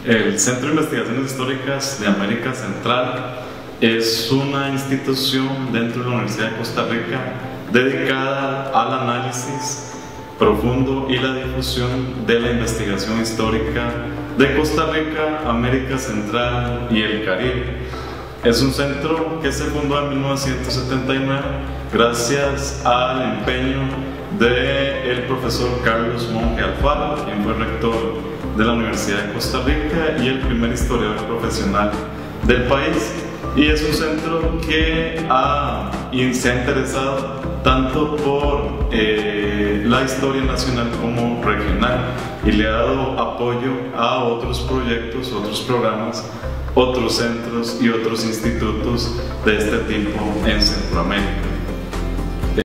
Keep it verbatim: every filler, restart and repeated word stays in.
El Centro de Investigaciones Históricas de América Central es una institución dentro de la Universidad de Costa Rica dedicada al análisis profundo y la difusión de la investigación histórica de Costa Rica, América Central y el Caribe. Es un centro que se fundó en mil novecientos setenta y nueve gracias al empeño del profesor Carlos Monge Alfaro, quien fue rector de la Universidad de Costa Rica y el primer historiador profesional del país. Y es un centro que ha, y se ha interesado tanto por eh, la historia nacional como regional, y le ha dado apoyo a otros proyectos, otros programas, otros centros y otros institutos de este tipo en Centroamérica.